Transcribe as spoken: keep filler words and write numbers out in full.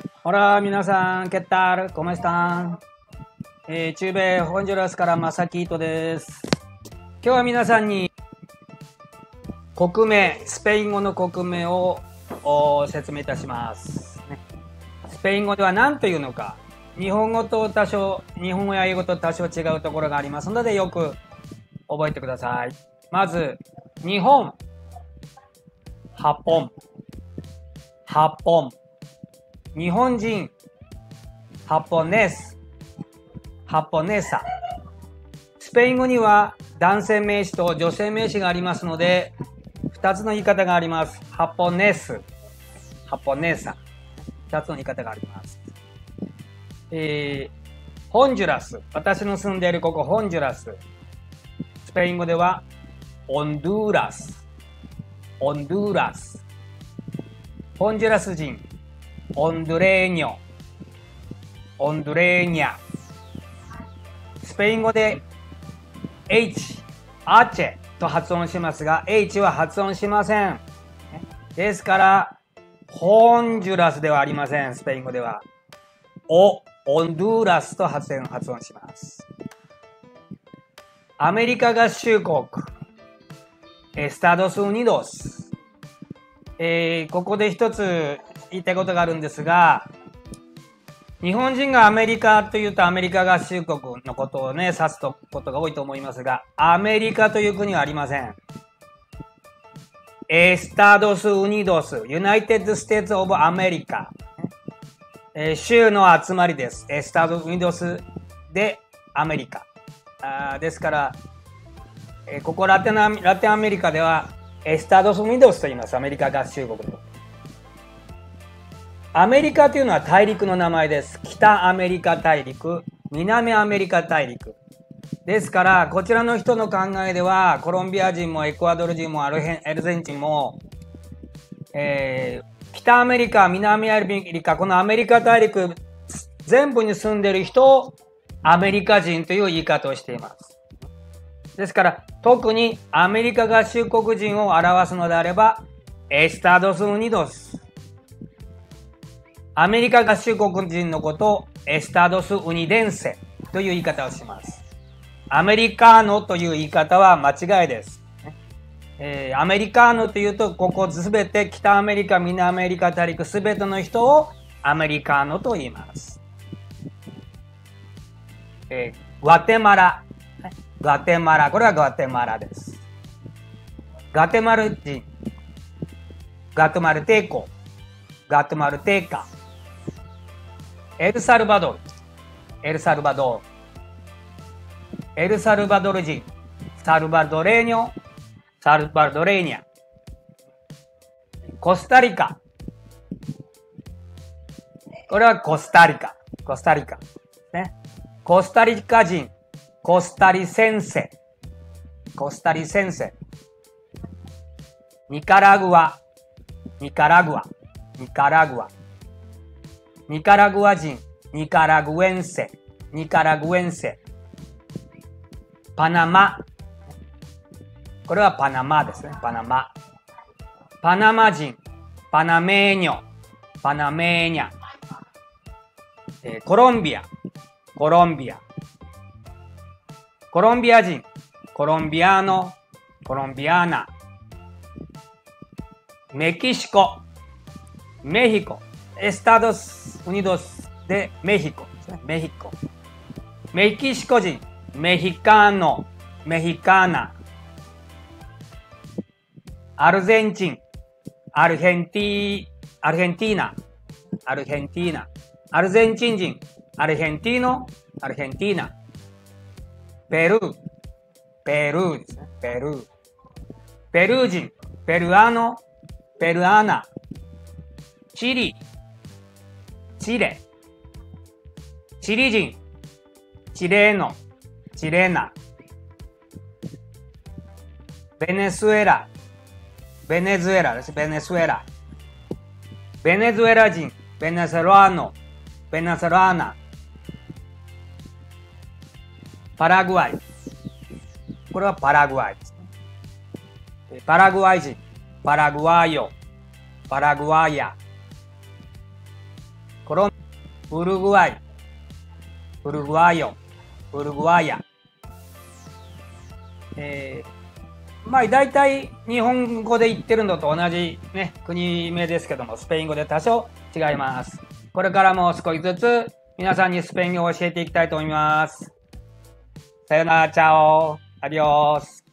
Hola, 皆さん、¿qué tal? ¿Cómo están? えー、中米ホンジュラスからマサキートです。今日は皆さんに国名、スペイン語の国名を説明いたします、ね。スペイン語では何というのか、日本語と多少、日本語や英語と多少違うところがありますので、よく覚えてください。まず、日本、ハポン、ハポン。日本人、ハポネス、ハポネサ。スペイン語には男性名詞と女性名詞がありますので、二つの言い方があります。ハポネス、ハポネサ。二つの言い方があります。えー、ホンジュラス。私の住んでいるここ、ホンジュラス。スペイン語では、オンドゥーラス。オンドゥーラス。ホンジュラス人。オンドゥレーニョ、オンドゥレーニャ。スペイン語で H、アチェと発音しますが、H は発音しません。ですから、ホンジュラスではありません、スペイン語では。オ、オンドゥーラスと発音、発音します。アメリカ合衆国、エスタドス・ウニドス。えー、ここで一つ言いたいことがあるんですが、日本人がアメリカというとアメリカ合衆国のことをね、指すことが多いと思いますが、アメリカという国はありません。エスタドス・ウニドス、ユナイテッド・ステーツ・オブ・アメリカ。えー、州の集まりです。エスタドス・ウニドスでアメリカ。あですから、えー、ここラテン、ラテンアメリカでは、エスタドス・ウニドスと言います。アメリカ合衆国の。アメリカというのは大陸の名前です。北アメリカ大陸、南アメリカ大陸。ですから、こちらの人の考えでは、コロンビア人もエクアドル人もアルゼンチンも、えー、北アメリカ、南アメリカ、このアメリカ大陸全部に住んでいる人をアメリカ人という言い方をしています。ですから、特にアメリカ合衆国人を表すのであれば、エスタドス・ウニドス。アメリカ合衆国人のことをエスタドス・ウニデンセという言い方をします。アメリカーノという言い方は間違いです。えー、アメリカーノというと、ここすべて北アメリカ、南アメリカ大陸すべての人をアメリカーノと言います。えー、グアテマラ。グアテマラ。これはグアテマラです。ガテマル人。ガテマルテコ。ガテマルテカ。エルサルバドル、エルサルバドル、エルサルバドル人、サルバドレーニョ、サルバドレーニャ、コスタリカ、これはコスタリカ、コスタリカ、ね、コスタリカ人、コスタリセンセ、コスタリセンセ、ニカラグア、ニカラグア、ニカラグア。ニカラグア人、ニカラグエンセ、ニカラグエンセ。パナマ。これはパナマですね、パナマ。パナマ人、パナメーニョ、パナメーニャ。えー、コロンビア、コロンビア。コロンビア人、コロンビアーノ、コロンビアーナ。メキシコ、メヒコ。エスタドス・ウニドスでメヒコですね。メヒコ。メキシコ人、メヒカーノ、メヒカーナ。アルゼンチン、アルヘンティ、アルヘンティーナ、アルヘンティーナ。アルゼンチン人、アルヘンティーノ、アルヘンティーナ。ペルー、ペルーですね。ペルー。ペルー人、ペルアーノ、ペルアーナ。チリ、チレ、チリ人、チレーノ、チレーナ。ベネズエラ、ベネズエラです。ベネズエラ。ベネズエラ人、ベネズエラーノ、ベネズエラーナ。パラグアイ。これはパラグアイですね。パラグアイ人、パラグアイヨ、パラグアイヤ。 コロン、ウルグアイ、ウルグアイオ、ウルグアイア。えー、まあ大体日本語で言ってるのと同じね、国名ですけども、スペイン語で多少違います。これからも少しずつ皆さんにスペイン語を教えていきたいと思います。さよなら、チャオ、アディオス。